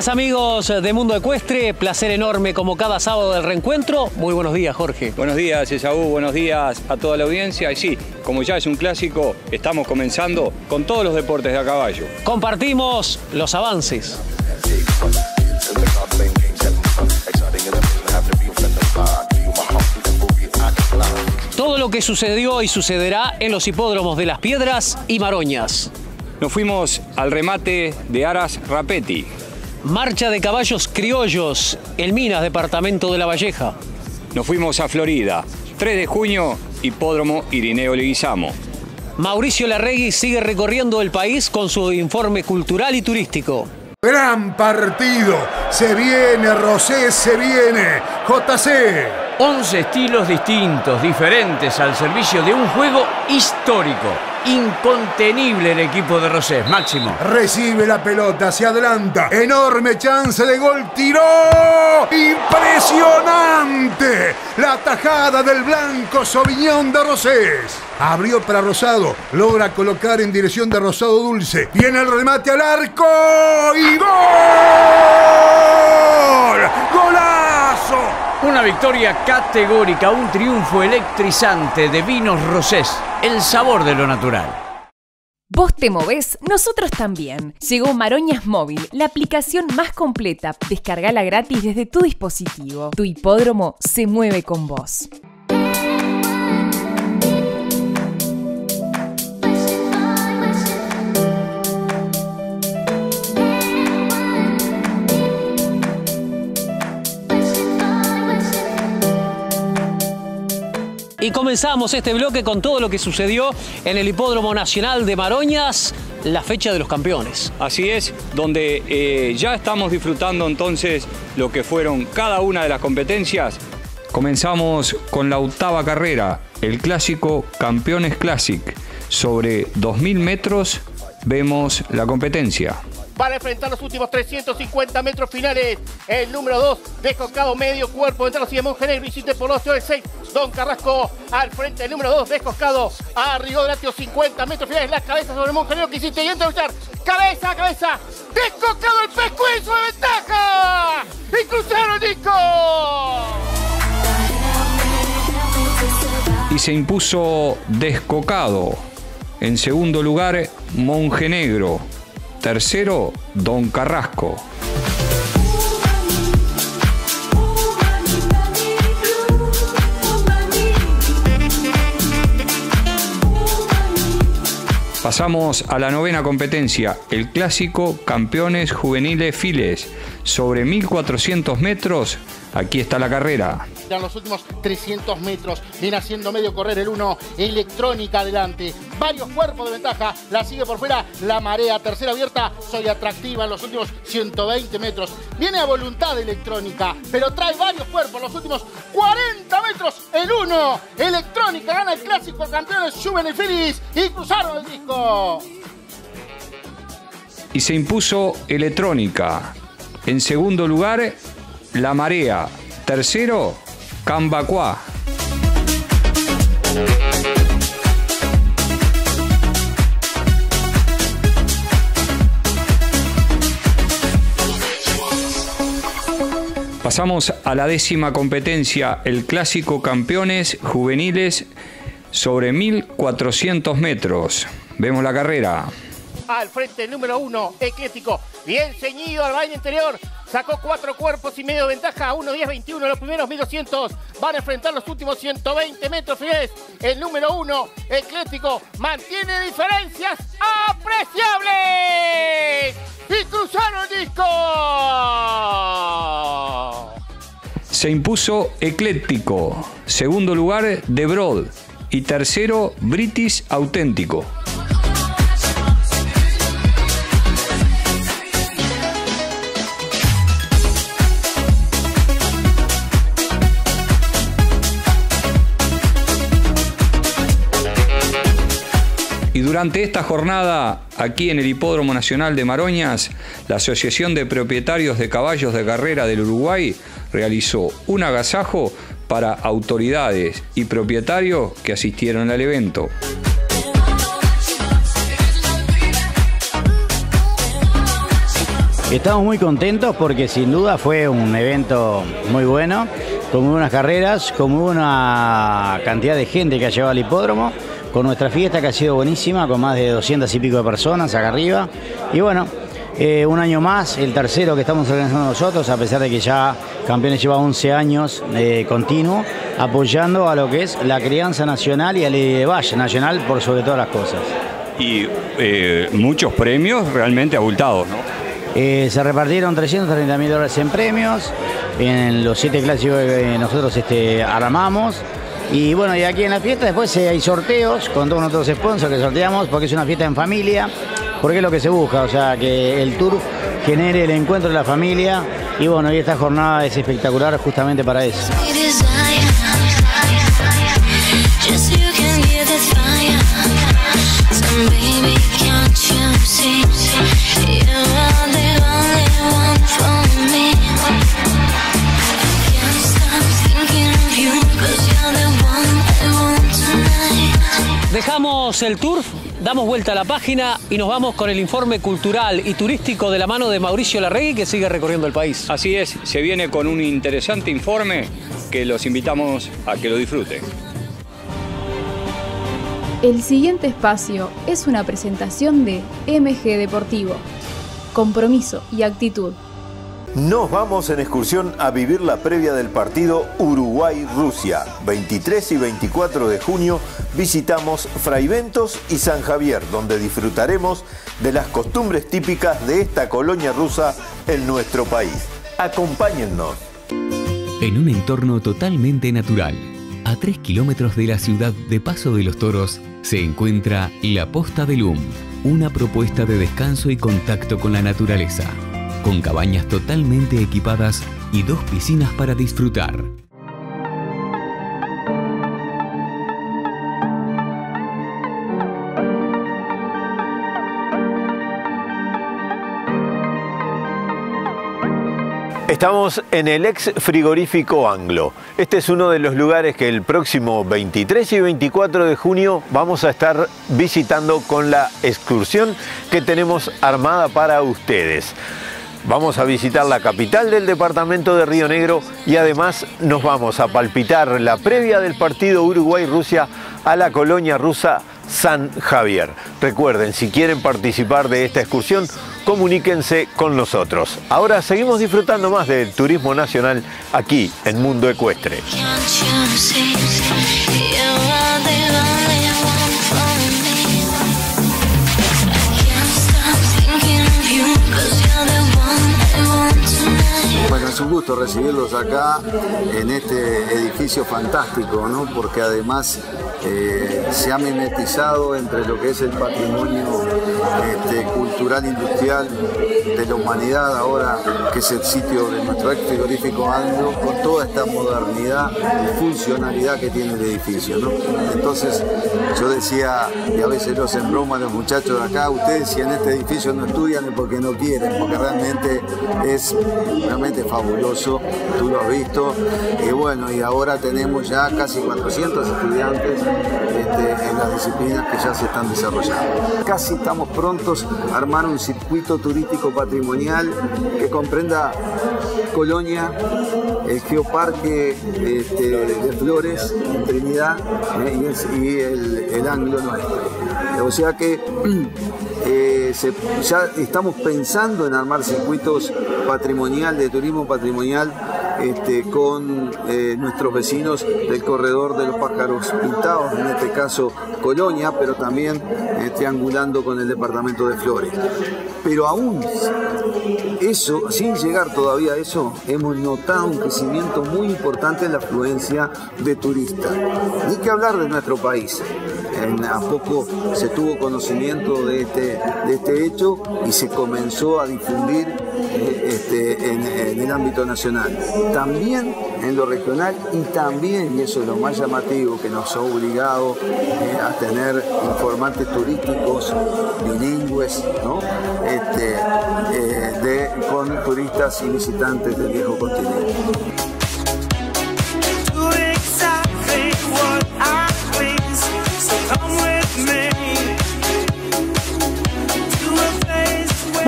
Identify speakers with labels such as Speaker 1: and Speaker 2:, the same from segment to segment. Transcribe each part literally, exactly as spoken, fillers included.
Speaker 1: Amigas, amigos de Mundo Ecuestre, placer enorme como cada sábado del reencuentro. Muy buenos días, Jorge.
Speaker 2: Buenos días, Esaú, buenos días a toda la audiencia. Y sí, como ya es un clásico, estamos comenzando con todos los deportes de a caballo.
Speaker 1: Compartimos los avances. Todo lo que sucedió y sucederá en los hipódromos de Las Piedras y Maroñas.
Speaker 2: Nos fuimos al remate de Aras Rapetti.
Speaker 1: Marcha de caballos criollos en Minas, departamento de La Valleja.
Speaker 2: Nos fuimos a Florida. tres de junio, hipódromo Irineo Leguizamo.
Speaker 1: Mauricio Larregui sigue recorriendo el país con su informe cultural y turístico.
Speaker 3: Gran partido. Se viene, Rosés, se viene. J C.
Speaker 4: once estilos distintos, diferentes, al servicio de un juego histórico. Incontenible el equipo de Rosés, Máximo.
Speaker 3: Recibe la pelota, se adelanta. Enorme chance de gol, tiró. ¡Impresionante! La tajada del blanco Sauvignon de Rosés. Abrió para Rosado, logra colocar en dirección de Rosado Dulce. Viene el remate al arco y ¡gol! ¡Golazo!
Speaker 4: Una victoria categórica, un triunfo electrizante de Vinos Rosés, el sabor de lo natural.
Speaker 5: ¿Vos te movés? Nosotros también. Llegó Maroñas Móvil, la aplicación más completa. Descargala gratis desde tu dispositivo. Tu hipódromo se mueve con vos.
Speaker 1: Y comenzamos este bloque con todo lo que sucedió en el Hipódromo Nacional de Maroñas, la fecha de los campeones.
Speaker 2: Así es, donde eh, ya estamos disfrutando entonces lo que fueron cada una de las competencias. Comenzamos con la octava carrera, el clásico Campeones Classic. Sobre dos mil metros vemos la competencia.
Speaker 6: Para enfrentar los últimos trescientos cincuenta metros finales, el número dos, descoscado medio cuerpo, entre los y de Montenegro, visite por los el seis, Don Carrasco al frente, el número dos, descoscado, arriba del atio, cincuenta metros finales, la cabeza sobre Montenegro, que hiciste y entra a luchar, cabeza a cabeza, descoscado el pescuezo de ventaja, y cruzaron el disco.
Speaker 2: Y se impuso Descocado. En segundo lugar, Montenegro. Tercero, Don Carrasco. Pasamos a la novena competencia, el clásico Campeones Juveniles Files. Sobre mil cuatrocientos metros, aquí está la carrera.
Speaker 6: En los últimos trescientos metros, viene haciendo medio correr el uno, Electrónica adelante, varios cuerpos de ventaja, la sigue por fuera la Marea, tercera abierta, Soy Atractiva en los últimos ciento veinte metros, viene a voluntad Electrónica, pero trae varios cuerpos en los últimos cuarenta metros, el uno, Electrónica gana el clásico Campeones Juveniles Filis y cruzaron el disco.
Speaker 2: Y se impuso Electrónica. En segundo lugar, La Marea. Tercero, Cambacuá. Pasamos a la décima competencia, el clásico Campeones Juveniles sobre mil cuatrocientos metros. Vemos la carrera.
Speaker 6: Al frente el número uno, Ecléctico, bien ceñido al baile interior, sacó cuatro cuerpos y medio de ventaja, uno diez veintiuno, los primeros mil doscientos van a enfrentar los últimos ciento veinte metros finales. El número uno, Ecléctico, mantiene diferencias apreciables y cruzaron el disco.
Speaker 2: Se impuso Ecléctico, segundo lugar De Broad y tercero British Auténtico. Y durante esta jornada, aquí en el Hipódromo Nacional de Maroñas, la Asociación de Propietarios de Caballos de Carrera del Uruguay realizó un agasajo para autoridades y propietarios que asistieron al evento.
Speaker 7: Estamos muy contentos porque sin duda fue un evento muy bueno, con muy buenas carreras, con muy buena cantidad de gente que ha llevado al hipódromo, con nuestra fiesta que ha sido buenísima, con más de doscientas y pico de personas acá arriba. Y bueno, eh, un año más, el tercero que estamos organizando nosotros, a pesar de que ya Campeones lleva once años eh, continuo, apoyando a lo que es la crianza nacional y al Valle nacional por sobre todas las cosas.
Speaker 2: Y eh, muchos premios realmente abultados, ¿no?
Speaker 7: Eh, se repartieron trescientos treinta mil dólares en premios, en los siete clásicos que nosotros este, armamos. Y bueno, y aquí en la fiesta después eh, hay sorteos con todos nuestros sponsors que sorteamos, porque es una fiesta en familia, porque es lo que se busca, o sea, que el tour genere el encuentro de la familia. Y bueno, y esta jornada es espectacular justamente para eso.
Speaker 1: Dejamos el tour, damos vuelta a la página y nos vamos con el informe cultural y turístico de la mano de Mauricio Larregui, que sigue recorriendo el país.
Speaker 2: Así es, se viene con un interesante informe que los invitamos a que lo disfruten.
Speaker 8: El siguiente espacio es una presentación de M G Deportivo. Compromiso y actitud.
Speaker 9: Nos vamos en excursión a vivir la previa del partido Uruguay-Rusia. veintitrés y veinticuatro de junio visitamos Fraiventos y San Javier, donde disfrutaremos de las costumbres típicas de esta colonia rusa en nuestro país. Acompáñennos.
Speaker 10: En un entorno totalmente natural, a tres kilómetros de la ciudad de Paso de los Toros, se encuentra La Posta del Um, una propuesta de descanso y contacto con la naturaleza, con cabañas totalmente equipadas y dos piscinas para disfrutar.
Speaker 9: Estamos en el ex frigorífico Anglo. Este es uno de los lugares que el próximo veintitrés y veinticuatro de junio vamos a estar visitando con la excursión que tenemos armada para ustedes. Vamos a visitar la capital del departamento de Río Negro y además nos vamos a palpitar la previa del partido Uruguay-Rusia a la colonia rusa San Javier. Recuerden, si quieren participar de esta excursión, comuníquense con nosotros. Ahora seguimos disfrutando más del turismo nacional aquí en Mundo Ecuestre.
Speaker 11: Bueno, es un gusto recibirlos acá en este edificio fantástico, ¿no? Porque además eh, se ha mimetizado entre lo que es el patrimonio este, cultural industrial de la humanidad, ahora que es el sitio de nuestro ex frigorífico Anglo, con toda esta modernidad y funcionalidad que tiene el edificio, ¿no? Entonces yo decía, y a veces los en broma los muchachos de acá, ustedes si en este edificio no estudian es porque no quieren, porque realmente es realmente fabuloso, tú lo has visto, y bueno, y ahora tenemos ya casi cuatrocientos estudiantes este, en las disciplinas que ya se están desarrollando. Casi estamos prontos a armar un circuito turístico patrimonial que comprenda Colonia, el Geoparque este, de Flores en Trinidad eh, y, el, y el, el Anglo nuestro. O sea que eh, se, ya estamos pensando en armar circuitos patrimonial, de turismo patrimonial, este, con eh, nuestros vecinos del corredor de los pájaros pintados, en este caso Colonia, pero también eh, triangulando con el departamento de Flores. Pero aún eso, sin llegar todavía a eso, hemos notado un crecimiento muy importante en la afluencia de turistas. Ni que hablar de nuestro país. En, a poco se tuvo conocimiento de este, de este hecho y se comenzó a difundir eh, este, en, en el ámbito nacional. También en lo regional y también, y eso es lo más llamativo, que nos ha obligado eh, a tener informantes turísticos bilingües, ¿no? este, eh, de, con turistas y visitantes del viejo continente.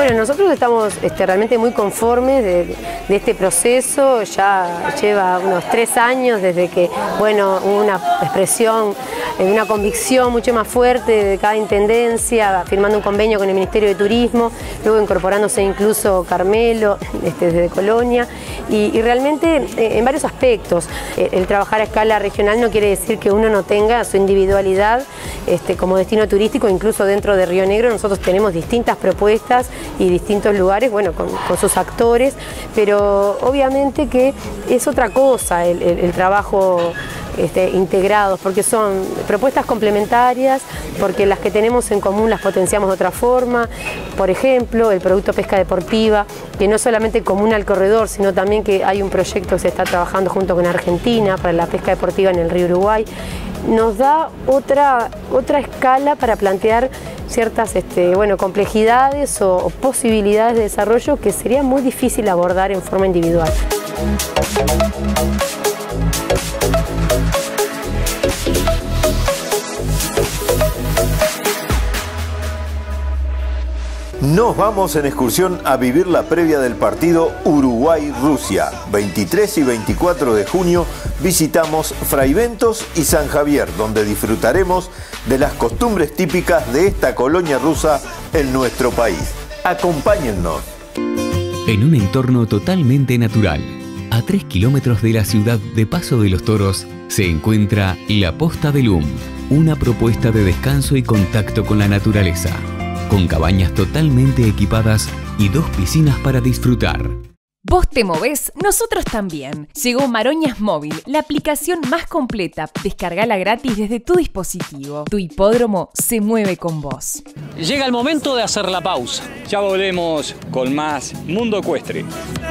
Speaker 12: Bueno, nosotros estamos este, realmente muy conformes de, de este proceso. Ya lleva unos tres años desde que, bueno, hubo una expresión, una convicción mucho más fuerte de cada intendencia, firmando un convenio con el Ministerio de Turismo, luego incorporándose incluso Carmelo este, desde Colonia, y, y realmente eh, en varios aspectos. El, el trabajar a escala regional no quiere decir que uno no tenga su individualidad este, como destino turístico. Incluso dentro de Río Negro nosotros tenemos distintas propuestas y distintos lugares, bueno, con, con sus actores, pero obviamente que es otra cosa el, el, el trabajo Este, integrados, porque son propuestas complementarias, porque las que tenemos en común las potenciamos de otra forma. Por ejemplo, el producto pesca deportiva, que no es solamente común al corredor, sino también que hay un proyecto que se está trabajando junto con Argentina para la pesca deportiva en el río Uruguay, nos da otra, otra escala para plantear ciertas este, bueno, complejidades o, o posibilidades de desarrollo que sería muy difícil abordar en forma individual.
Speaker 9: Nos vamos en excursión a vivir la previa del partido Uruguay-Rusia. veintitrés y veinticuatro de junio visitamos Fraiventos y San Javier, donde disfrutaremos de las costumbres típicas de esta colonia rusa en nuestro país. Acompáñennos.
Speaker 10: En un entorno totalmente natural, a tres kilómetros de la ciudad de Paso de los Toros, se encuentra La Posta del Um, una propuesta de descanso y contacto con la naturaleza, con cabañas totalmente equipadas y dos piscinas para disfrutar.
Speaker 5: Vos te movés, nosotros también. Llegó Maroñas Móvil, la aplicación más completa. Descargala gratis desde tu dispositivo. Tu hipódromo se mueve con vos.
Speaker 1: Llega el momento de hacer la pausa.
Speaker 2: Ya volvemos con más Mundo Ecuestre.